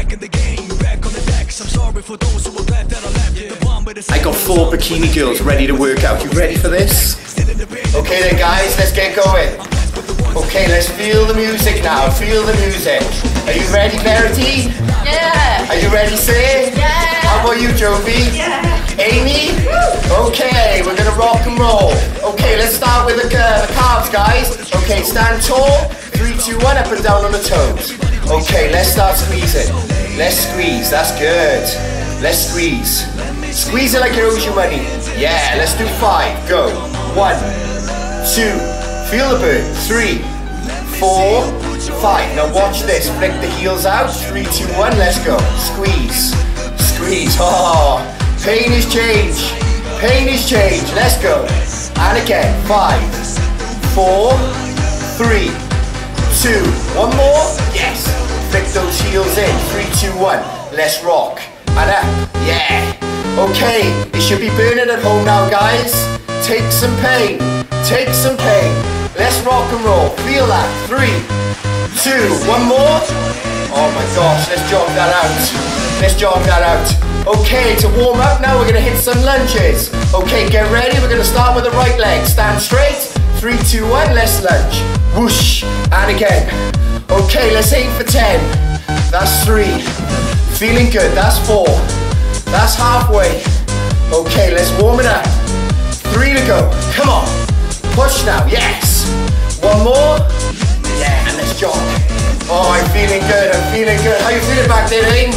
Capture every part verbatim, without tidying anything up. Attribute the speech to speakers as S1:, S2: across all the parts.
S1: I got four bikini girls ready to work out. You ready for this? Okay then guys, let's get going. Okay, let's feel the music now. Feel the music. Are you ready, Verity?
S2: Yeah.
S1: Are you ready, Say?
S2: Yeah.
S1: How about you, Jovi?
S2: Yeah.
S1: Amy? Okay, we're gonna rock and roll. Okay, let's start with the, uh, the calves, guys. Okay, stand tall. Three, two, one, up and down on the toes. Okay, let's start squeezing. Let's squeeze, that's good. Let's squeeze. Squeeze it like it owes you money. Yeah, let's do five. Go. One, two, feel the burn. Three, four, five. Now watch this. Flick the heels out. Three, two, one, let's go. Squeeze. Squeeze. Oh, pain is change. Pain is change. Let's go. And again. Five, four, three, two. One more. Yes. Flick those heels in. Three, two, one. Let's rock. And up. Yeah. Okay, it should be burning at home now, guys. Take some pain. Take some pain. Let's rock and roll. Feel that. Three, two, one more. Oh my gosh, let's jog that out. Let's jog that out. Okay, to warm up now, we're gonna hit some lunges. Okay, get ready. We're gonna start with the right leg. Stand straight. Three, two, one, let's lunge. Whoosh. And again. Okay, let's aim for ten. That's three. Feeling good. That's four. That's halfway. Okay, let's warm it up. Three to go. Come on. Push now. Yes. One more. Yeah, and let's jog. Oh, I'm feeling good. I'm feeling good. How you feeling back there, Aim?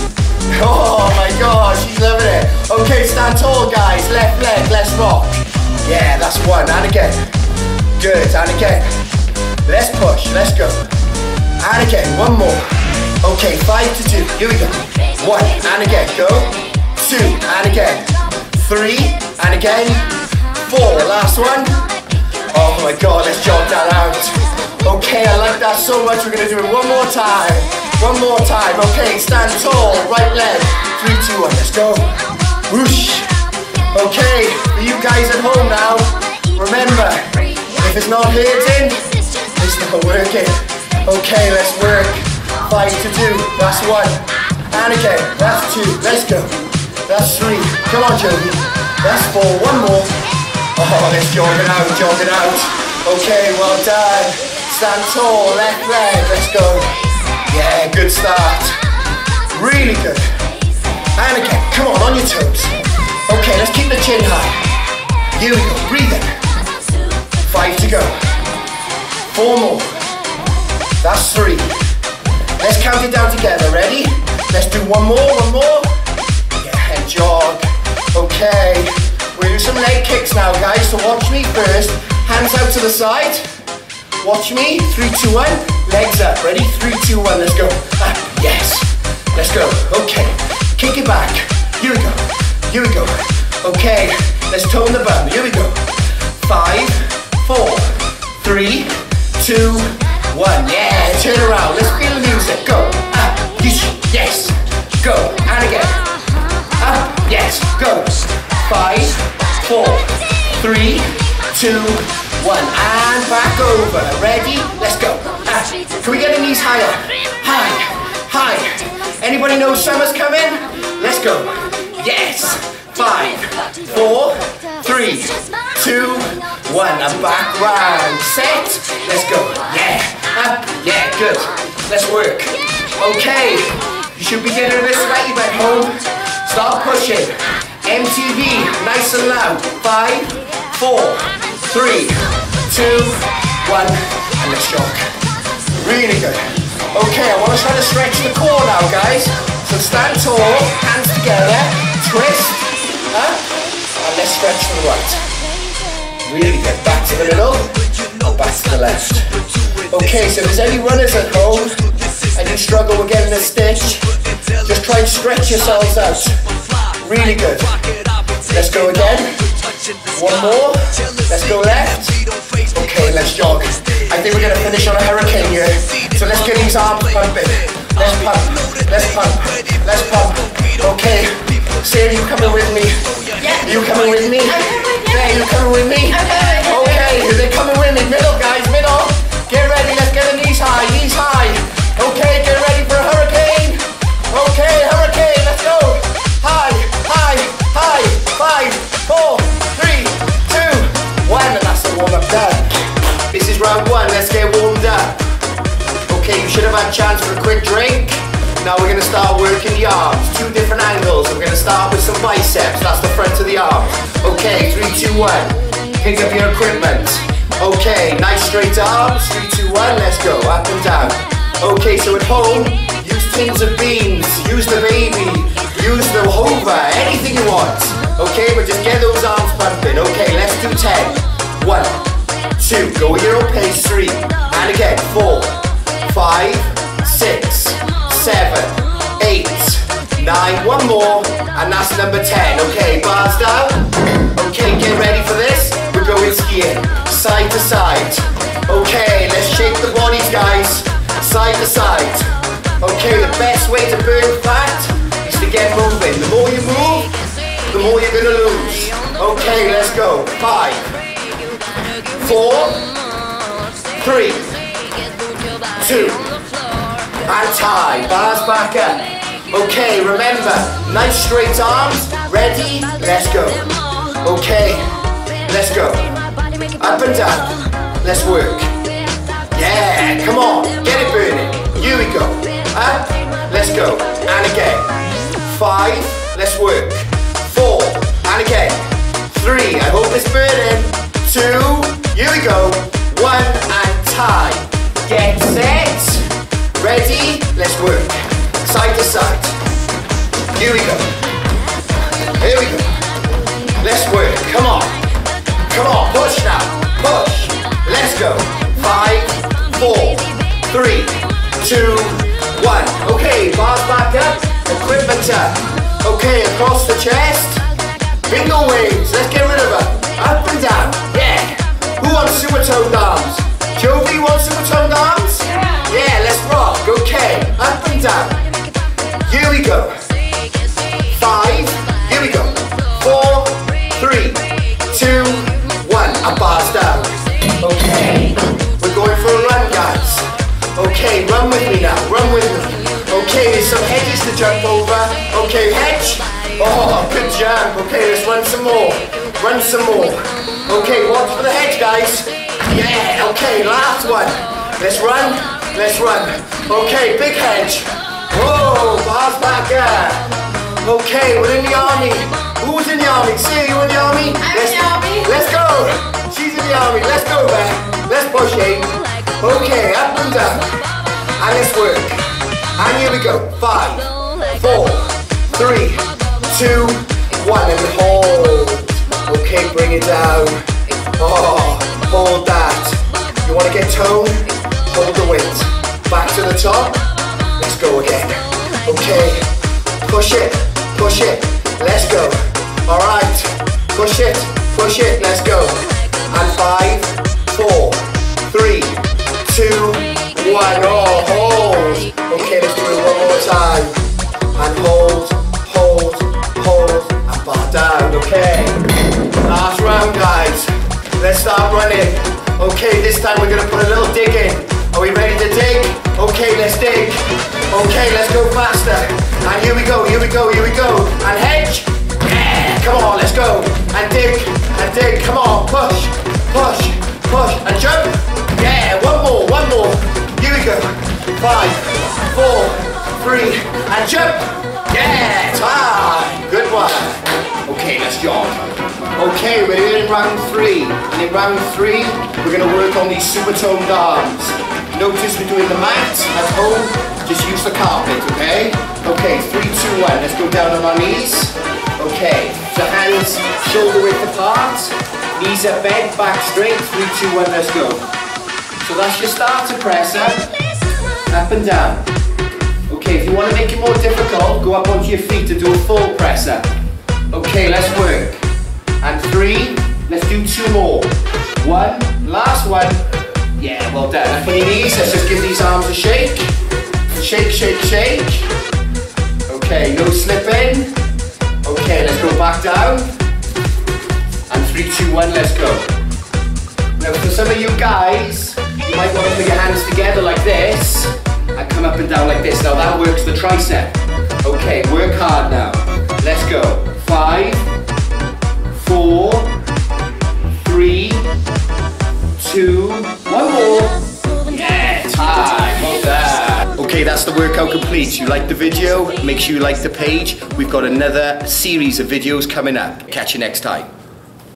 S1: Oh my gosh, she's loving it. Okay, stand tall, guys. Left leg. Let's rock. Yeah, that's one. And again. Good. And again. Let's push. Let's go. And again. One more. Okay, five to two. Here we go. One, and again, go. Two, and again. Three, and again. Four, last one. Oh my god, let's jog that out. Okay, I like that so much. We're gonna do it one more time. One more time. Okay, stand tall, right leg. Three, two, one, let's go. Whoosh. Okay, for you guys at home now, remember, if it's not hurting, it's not working. Okay, let's work. Five to two, that's one. And again, that's two, let's go. That's three, come on Jovi. That's four, one more. Oh, let's jog it out, jog it out. Okay, well done. Stand tall, left leg, let's go. Yeah, good start. Really good. And again, come on, on your toes. Okay, let's keep the chin high. Here we go, breathe in. Five to go. Four more. That's three. Let's count it down together, ready? Let's do one more, one more. Yeah, and jog. Okay, we'll do some leg kicks now, guys, so watch me first. Hands out to the side. Watch me, three, two, one. Legs up, ready? Three, two, one, let's go. Ah, yes, let's go. Okay, kick it back. Here we go, here we go. Okay, let's tone the bum, here we go. Five, four, three, two, one. Yeah, turn around, let's feel the music, go. Ah, yes, go, and again. Up, yes, go. Five, four, three, two, one, and back over. Ready? Let's go. Ah, can we get the knees higher? High, high. Anybody know summer's coming? Let's go. Yes. Five, four, three, two, one, and back round. Set. Let's go. Yeah. Up. Yeah, good. Let's work. Okay. You should be getting a bit sweaty back home. Start pushing. M T V, nice and loud. Five, four, three, two, one, and let's jog. Really good. Okay, I want to try to stretch the core now, guys. So stand tall, hands together, twist, up, and let's stretch to the right. Really good. Back to the middle, back to the left. Okay, so if there's any runners at home and you struggle with getting a stitch, just try and stretch yourselves out. Really good. Let's go again. One more. Let's go left. Okay, let's jog. I think we're going to finish on a hurricane here. So let's get these arms pumping. Let's pump. Let's pump. Let's pump. Okay. Sarah, you coming with me?
S2: Yeah.
S1: You coming with me?
S2: I'm coming with you.
S1: Yeah, you coming with me? Okay, they're coming with me. Middle, guys, middle. Get ready. Let's get the knees high. Knees high. Okay, get ready for a hurricane. a chance for a quick drink. Now we're gonna start working the arms. Two different angles. We're gonna start with some biceps. That's the front of the arm. Okay, three, two, one. Pick up your equipment. Okay, nice straight arms. Three, two, one. Let's go. Up and down. Okay, so at home, use tins of beans. Use the baby. Use the hover. Anything you want. Okay, but just get those arms pumping. Okay, let's do ten. One, two. Go at your own pace. Three. And again. Four, five, six, seven, eight, nine, one more, and that's number ten. Okay, bars down. Okay, get ready for this. We're going skiing, side to side. Okay, let's shake the bodies, guys, side to side. Okay, the best way to burn fat is to get moving. The more you move, the more you're gonna lose. Okay, let's go. Five, four, three, two, and tie, bars back up. Okay, remember, nice straight arms, ready, let's go. Okay, let's go. Up and down, let's work. Yeah, come on, get it burning. Here we go. Up, let's go. And again. Five, let's work. Four, and again. Three, I hope it's burning. Two, here we go. One, and tie. Get set. Ready? Let's work. Side to side. Here we go. Here we go. Let's work. Come on. Come on. Push now. Push. Let's go. Five, four, three, two, one. Okay, bars back up. Equipment up. Okay, across the chest. Bingo wings. Let's get rid of them. Up and down. Yeah. Who wants super toned arms? Jovi wants super toned arms? Yeah, let's rock. Okay, up and down. Here we go. Five. Here we go. Four, three, two, one. And bars down. Okay, we're going for a run, guys. Okay, run with me now. Run with me. Okay, there's some hedges to jump over. Okay, hedge. Oh, good jump. Okay, let's run some more. Run some more. Okay, watch for the hedge, guys. Yeah. Okay, last one. Let's run. Let's run. Okay, big hedge. Whoa, bars back up. Okay, we're in the army. Who's in the army? See, you in the army?
S2: I'm
S1: let's,
S2: in the army.
S1: Let's go. She's in the army. Let's go back. Let's push it. Okay, up and down. And let's work. And here we go. Five, four, three, two, one, and hold. Okay, bring it down. Oh, hold that. You want to get toned? Hold the weight. Back to the top. Let's go again. Okay. Push it. Push it. Let's go. Alright. Push it. Push it. Let's go. And five, four, three, two, one. Oh, hold. Okay, let's do it one more time. And hold, hold, hold, and bar down. Okay. Last round, guys. Let's start running. Okay, this time we're gonna put a little dig in. Are we ready to dig? Okay, let's dig. Okay, let's go faster. And here we go, here we go, here we go. And hedge. Yeah, come on, let's go. And dig, and dig. Come on, push, push, push. And jump. Yeah, one more, one more. Here we go. Five, four, three, and jump. Yeah, time. Good one. Okay, let's jog. Okay, we're in round three. And in round three, we're gonna work on these super toned arms. Notice we're doing the mat at home, just use the carpet, okay? Okay, three, two, one, let's go down on our knees. Okay, so hands shoulder width apart, knees are bent, back straight, three, two, one, let's go. So that's your starter presser, up and down. Okay, if you want to make it more difficult, go up onto your feet and do a full presser. Okay, let's work. And three, let's do two more. One, last one. Yeah, well done. Up on your knees, let's just give these arms a shake. Shake, shake, shake. Okay, no slipping. Okay, let's go back down. And three, two, one, let's go. Now for some of you guys, you might want to put your hands together like this and come up and down like this. Now that works the tricep. Okay, work hard now. Let's go. Five, four, three, two, one more. Yeah, time. Well done. Okay, that's the workout complete. You like the video? Make sure you like the page. We've got another series of videos coming up. Catch you next time.